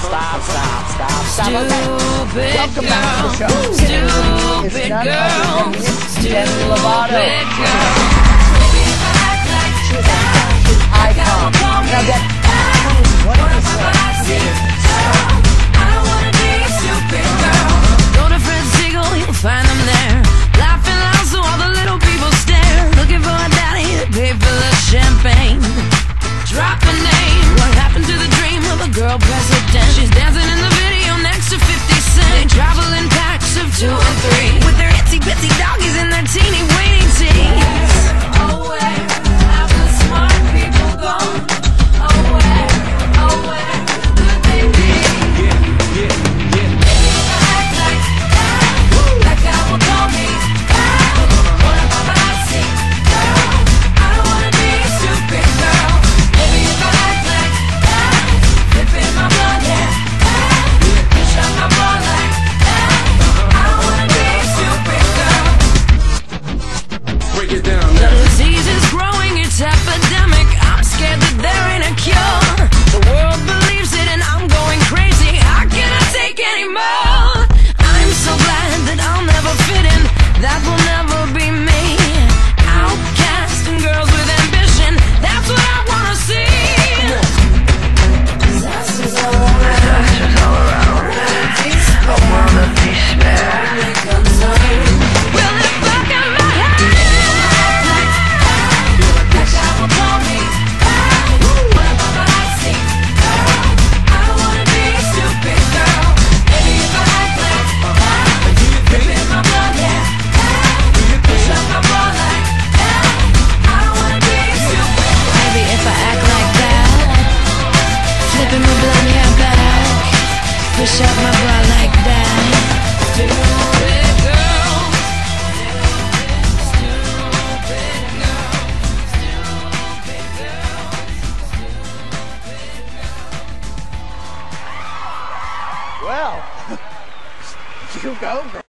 Okay. Welcome back to the show. Stupid girl. Demi Lovato. Icon. Now that what is Go to Fred's Eagle, you'll find them there, laughing loud so all the little people stare, looking for a daddy to pay for the champagne. Drop a name. What happened to the dream of a girl president? She's dancing in the video next to 50 Cent. They travel in packs of 2 and 3 with their itsy bitsy doggies and their teeny weeny teeth. Oh, where have the smart people gone? Oh, where could they be? That will never be me. Outcast and girls with ambition, that's what I wanna see. Disasters all around. I wanna be spared. Well, if I got my head like I will call me. Whatever I see, I don't wanna be a stupid girl. Maybe if I act like rip in my blood, yeah. Flipping my blood, yeah, back. Push up my bra like that. Stupid girl. well? You go, girl.